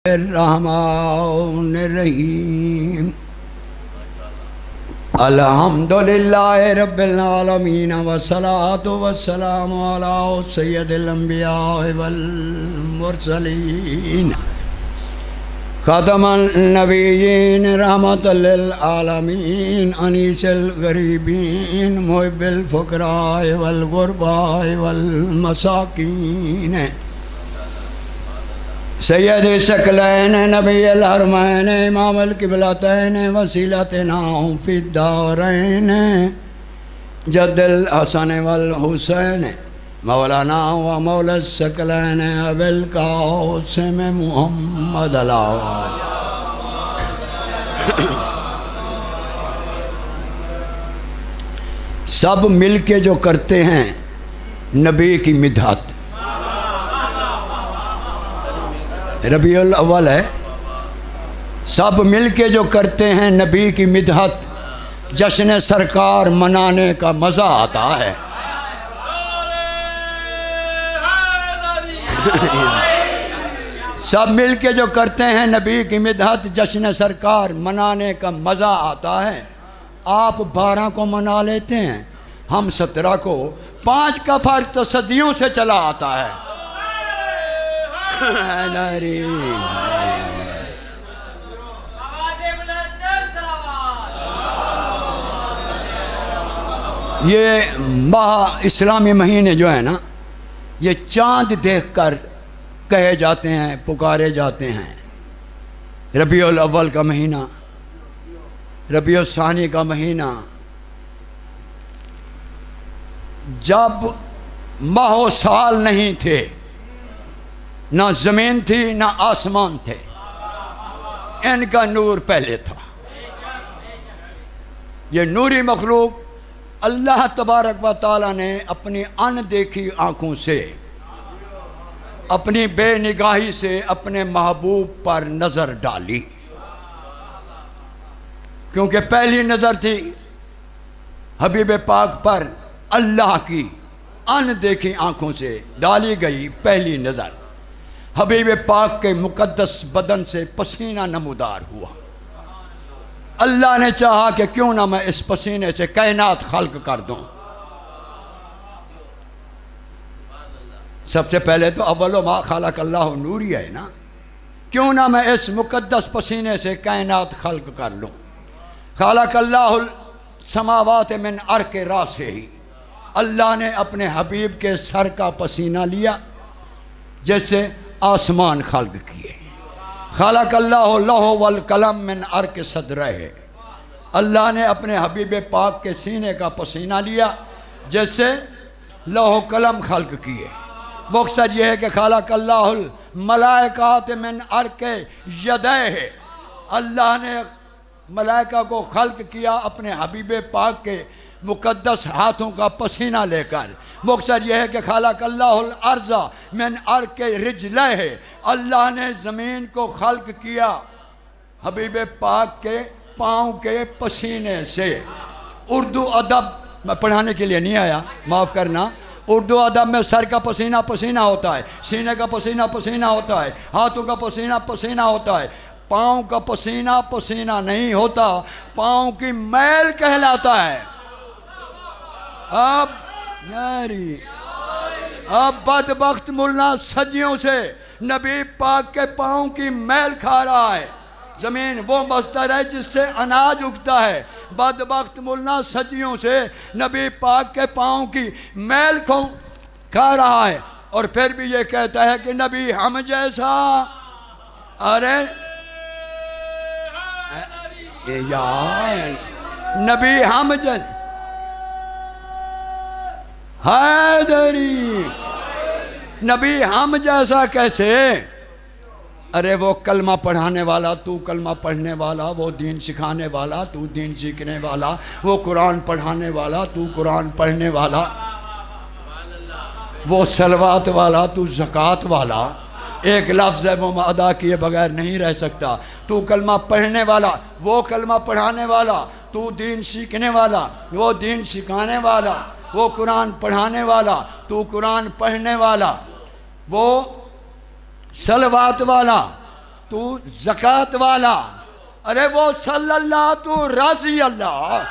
الرحمن الرحیم الحمدللہ رب العالمین والصلاة والسلام علی سید الانبیاء والمرسلین خاتم النبیین رحمت للعالمین انیس الغریبین محب الفقراء والغرباء والمساکین سید ثقلین نبی الحرمین امام القبلتین وسیلتنا فی الدارین جد الحسن والحسین مولانا و مولا الثقلین ابی القاسم محمد العوال سب مل کے جو کرتے ہیں نبی کی مدحت ربیع الاول ہے، سب مل کے جو کرتے ہیں نبی کی مدحت جشن سرکار منانے کا مزہ آتا ہے۔ سب مل کے جو کرتے ہیں نبی کی مدحت جشن سرکار منانے کا مزہ آتا ہے۔ آپ 12 کو منا لیتے ہیں، ہم 17 کو، 5 کا فرق تو صدیوں سے چلا آتا ہے۔ یہ ماہ اسلامی مہینے جو ہیں نا، یہ چاند دیکھ کر کہے جاتے ہیں، پکارے جاتے ہیں۔ ربیع الاول کا مہینہ، ربیع الثانی کا مہینہ، جب ماہ و سال نہیں تھے، نہ زمین تھی نہ آسمان تھے، ان کا نور پہلے تھا۔ یہ نوری مخلوق اللہ تبارک و تعالیٰ نے اپنی ان دیکھی آنکھوں سے، اپنی بے نگاہی سے اپنے محبوب پر نظر ڈالی، کیونکہ پہلی نظر تھی حبیب پاک پر، اللہ کی ان دیکھی آنکھوں سے ڈالی گئی پہلی نظر۔ حبیب پاک کے مقدس بدن سے پسینہ نمودار ہوا۔ اللہ نے چاہا کہ کیوں نہ میں اس پسینے سے کائنات خلق کر دوں۔ سب سے پہلے تو اول ما خلق اللہ نوری ہے نا، کیوں نہ میں اس مقدس پسینے سے کائنات خلق کر لوں۔ خلق اللہ السماوات من عرق راسہ ہی، اللہ نے اپنے حبیب کے سر کا پسینہ لیا جیسے آسمان خلق کیے۔ خلق اللہ لوح والقلم من عرق صدرہ ہے، اللہ نے اپنے حبیب پاک کے سینے کا پسینہ لیا جیسے لوح و قلم خلق کیے۔ مقصد یہ ہے کہ خلق اللہ الملائکات من عرق یدہ ہے، اللہ نے ملائکہ کو خلق کیا اپنے حبیب پاک کے مقدس ہاتھوں کا پسینہ لے کر۔ مقصد یہ ہے کہ خلق اللہ الارض من عرق رجلہ ہے، اللہ نے زمین کو خلق کیا حبیب پاک کے پاؤں کے پسینے سے۔ اردو ادب میں پڑھانے کے لیے نہیں آیا، معاف کرنا، اردو ادب میں سر کا پسینہ پسینہ ہوتا ہے، سینے کا پسینہ پسینہ ہوتا ہے، ہاتھوں کا پسینہ پسینہ ہوتا ہے، پاؤں کا پسینہ پسینہ نہیں ہوتا، پاؤں کی میل کہلاتا ہے۔ اب بدبخت ملنا صدیوں سے نبی پاک کے پاؤں کی میل کھا رہا ہے۔ زمین وہ مصدر ہے جس سے اناج اگتا ہے، بدبخت ملنا صدیوں سے نبی پاک کے پاؤں کی میل کھا رہا ہے، اور پھر بھی یہ کہتا ہے کہ نبی ہم جیسا، ارے نبی ہم جیسا حیدری، نبی ہم جیسا کیسے؟ ارے وہ کلمہ پڑھانے والا، تو کلمہ پڑھنے والا، وہ دین سکھانے والا، تو دین سیکھنے والا، وہ قرآن پڑھانے والا، تو قرآن پڑھنے والا، وہ صلوات والا، تو زکوٰۃ والا، ایک لفظ ہے وہ ادا کیے بغیر نہیں رہ سکتا۔ تو کلمہ پڑھنے والا، وہ کلمہ پڑھانے والا، تو دین سیکھنے والا، وہ دین سکھانے والا، وہ قرآن پڑھانے والا، تو قرآن پڑھنے والا، وہ صلوات والا، تو زکات والا، ارے وہ صلی اللہ تو رضی اللہ.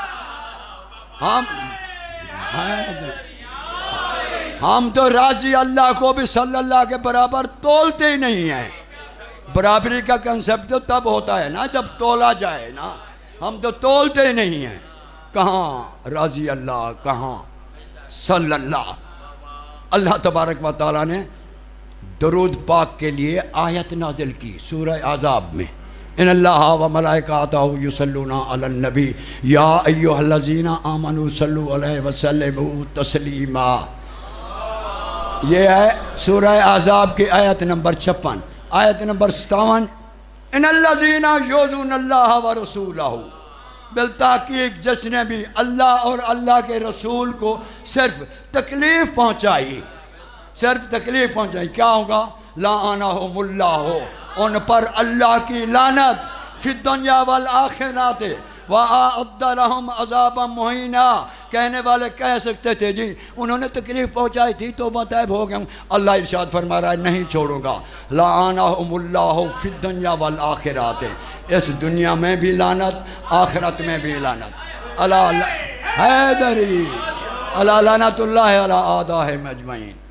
ہم تو راضی اللہ کو بھی صلی اللہ کے برابر تولتے ہی نہیں ہیں. برابری کا کنسپٹ تو تب ہوتا ہے نا جب تولا جائے نا، ہم تو تولتے ہی نہیں ہیں. کہاں راضی اللہ، کہاں صلی اللہ. اللہ تبارک و تعالیٰ نے درود پاک کے لیے آیت نازل کی سورہ احزاب میں، ان اللہ و ملائکاتہ یصلون علی النبی یا ایھا الذین آمنوا صلوا علیہ وسلموا تسلیما. یہ ہے سورہ احزاب کی آیت نمبر 56. آیت نمبر 57، ان الذین یؤذون اللہ ورسولہ، بالتحقیق جس نے بھی اللہ اور اللہ کے رسول کو صرف تکلیف پہنچائی، صرف تکلیف پہنچائی، کیا ہوگا؟ لعنہم اللہ، ان پر اللہ کی لعنت، فی الدنیا والآخرات، وَأَعَدَّ لَهُمْ عَذَابًا مُهِينًا. کہنے والے کہہ سکتے تھے جی انہوں نے تکلیف پہنچائی تھی تو طائب ہو گئے. اللہ ارشاد فرما رہا ہے نہیں چھوڑوں گا. لعنہم اللہ فی الدنیا والآخرات، اس دنیا میں بھی لعنت، آخرت میں بھی لعنت. حیدری، الا لعنت اللہ علی اعدائہم اجمعین.